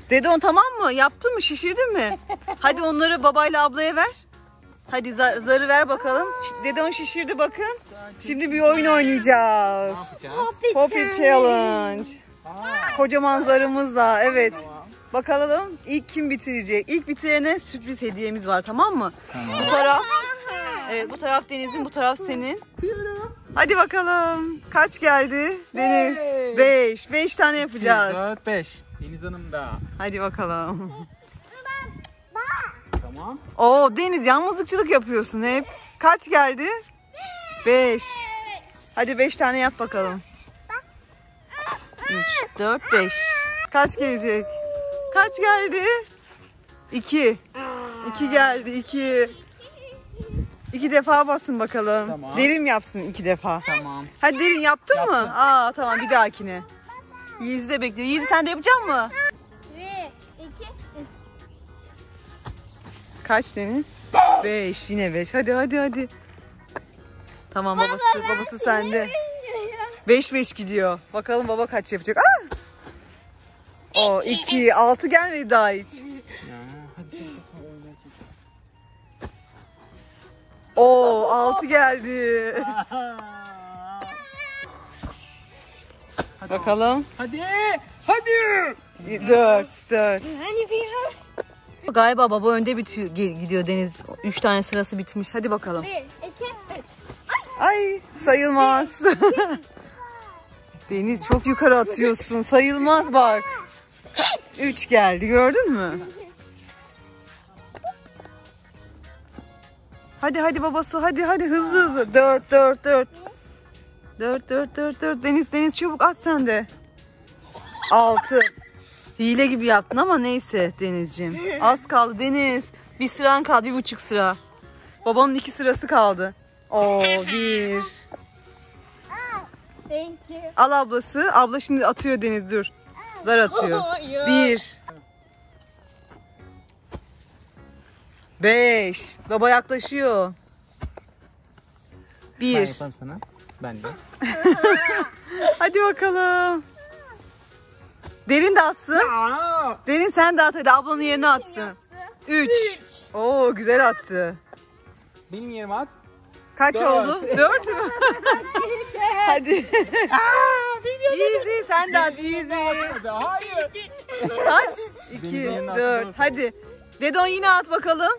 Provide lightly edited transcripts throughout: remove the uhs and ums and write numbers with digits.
Dedon tamam mı? Yaptın mı? Şişirdin mi? Hadi onları babayla ablaya ver. Hadi zarı ver bakalım. Dedon şişirdi bakın. Şimdi bir oyun oynayacağız. Poppy Challenge. Kocaman zarımızla. Evet. Bakalım ilk kim bitirecek? İlk bitirene sürpriz hediyemiz var, tamam mı? Tamam. Bu taraf. Evet, bu taraf Deniz'in, bu taraf senin. Hadi bakalım. Kaç geldi? Deniz. 5. 5 tane yapacağız. 4, 5. Deniz Hanım da. Hadi bakalım. Tamam. Oo Deniz, yalnızlıkçılık yapıyorsun hep. Kaç geldi? 5. Hadi 5 tane yap bakalım. 3, 4, 5. Kaç gelecek? Kaç geldi? 2. 2 geldi. 2. 2 defa basın bakalım. Tamam. Derin yapsın 2 defa. Tamam. Hadi Derin yaptın Yaptım. mı? Aa tamam, bir dahakine. Yiğit'i de bekliyor. Yiğit sen de yapacak mısın? 1, 2, 3. Kaç Deniz? 5. Yine 5. Hadi. Tamam babası sende. 5 gidiyor. Bakalım baba kaç yapacak. Aa! O 2, 6 gelmedi daha hiç. Ya, hadi şimdi oynayacağız. Oo 6 geldi. Hadi Bakalım. Hadi. 4. Hani bir. Galiba baba önde gidiyor Deniz. 3 tane sırası bitmiş. Hadi bakalım. 1, 2, 3. Ay sayılmaz. Deniz çok yukarı atıyorsun. Sayılmaz bak. 3 geldi, gördün mü? Hadi babası, hadi hızlı. 4. 4. Deniz çabuk at sen de. 6. Hile gibi yaptın ama neyse Denizciğim. Az kaldı Deniz. Bir sıran kaldı, 1,5 sıra. Babanın 2 sırası kaldı. Oo 1. Thank you. Al ablası. Abla şimdi atıyor Deniz, dur. Zar atıyor. 1. 5. Baba yaklaşıyor. Ben 1. yaparım sana. Ben de. Hadi bakalım. Derin de atsın. Derin sen de at, hadi ablanın yerine atsın. 3. Oo güzel attı. Benim yerime at. Kaç 4. oldu? 4 mü? Hadi. Easy, sen de at easy. Hayır. Kaç? Benim 2, yerine 4. at. Hadi. Dedon yine at bakalım.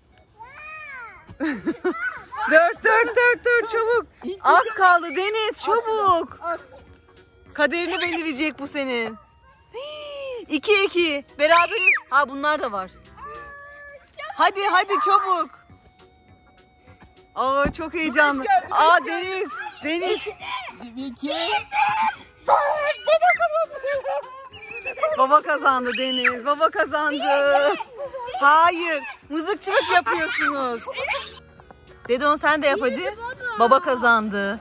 4 çabuk. Az kaldı Deniz, çabuk. Kaderini belirecek bu senin. 2 beraber. Ha bunlar da var. Hadi çabuk. Aa çok heyecanlı. Aa Deniz. 2. Baba kazandı Deniz. Baba kazandı. Hayır. Mızıkçılık yapıyorsunuz. Dedon sen de yap hadi. Baba kazandı.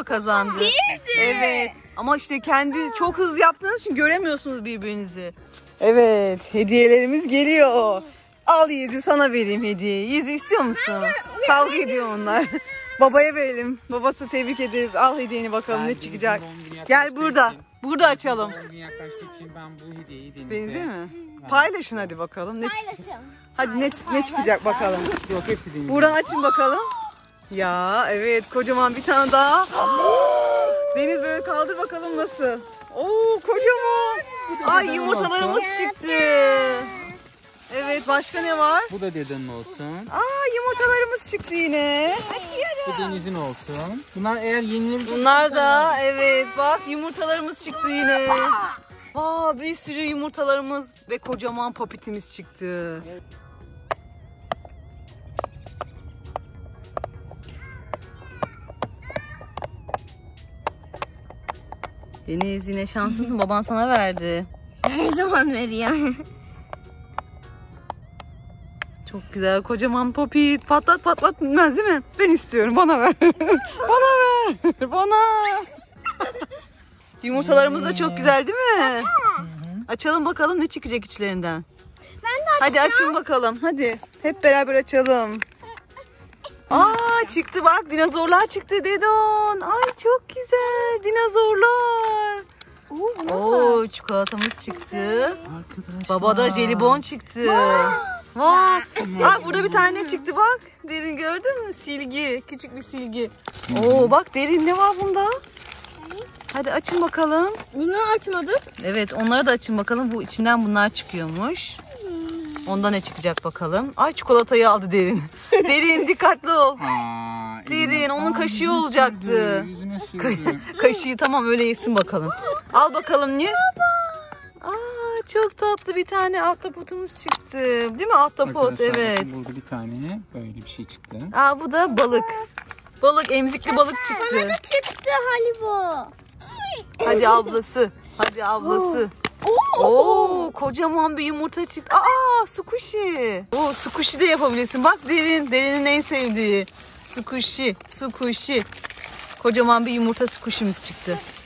Evet. Ama işte kendi çok hızlı yaptığınız için göremiyorsunuz birbirinizi. Evet. Hediyelerimiz geliyor. Al Yiğit'i, sana vereyim hediyeyi. Yiğit'i istiyor musun? Kavga ediyor onlar. Babaya verelim. Babası tebrik ederiz. Al hediyeni bakalım ne çıkacak. Gel burada. Burada açalım. Doğum günü yaklaştığı için ben bu hediyeyi Deniz'e. Benziyor mi? Paylaşın hadi bakalım. Paylaşalım. Hadi ne çıkacak bakalım. Yok, hepsi Deniz'e. Buradan açın bakalım. Ya evet, kocaman bir tane daha. Deniz böyle kaldır bakalım nasıl. Oo kocaman. Ay yumurtalarımız çıktı. Evet, başka ne var? Bu da dedenin olsun. Aa yumurtalarımız çıktı yine. Bu Deniz'in olsun. Bunlar eğer yenilebilecek. Bunlar da evet, bak yumurtalarımız çıktı yine. Aa bir sürü yumurtalarımız ve kocaman popitimiz çıktı. Deniz yine şanslısın, baban sana verdi. Her zaman veriyor. Çok güzel kocaman popit. Patlat bilmez değil mi? Ben istiyorum, bana ver. Bana. Yumurtalarımız da çok güzel değil mi? Açalım bakalım ne çıkacak içlerinden. Ben de Hadi açın bakalım, hadi. Hep beraber açalım. Aa çıktı bak, dinozorlar çıktı Dedon. Ay çok güzel dinozorlar. Oo, çikolatamız çıktı. Arkadaşlar. Babada jelibon çıktı. Vay. Aa, burada bir tane çıktı bak. Derin gördün mü? Silgi. Küçük bir silgi. Oo, bak Derin ne var bunda? Hadi açın bakalım. Bunu açmadık. Evet, onları da açın bakalım. Bu içinden bunlar çıkıyormuş. Ondan ne çıkacak bakalım. Ay, çikolatayı aldı Derin. Derin dikkatli ol. Aa, Derin, eline- onun Aa, kaşığı yüzüne olacaktı. sürdü, yüzüne sürdü. Kaşığı tamam, öyle yesin bakalım. Al bakalım niye? Aa, çok tatlı bir tane ahtapotumuz çıktı. Değil mi ahtapot? Arkadaşlar, Evet. bakın burada bir tane böyle bir şey çıktı. Aa, bu da balık. Balık, emzikli balık çıktı. Çıktı Halibo. Hadi ablası. Hadi ablası. Oo, kocaman bir yumurta çıktı. Aa, squishy. Oo, squishy de yapabilirsin. Bak Derin'in en sevdiği. Squishy. Kocaman bir yumurta squishy'miz çıktı.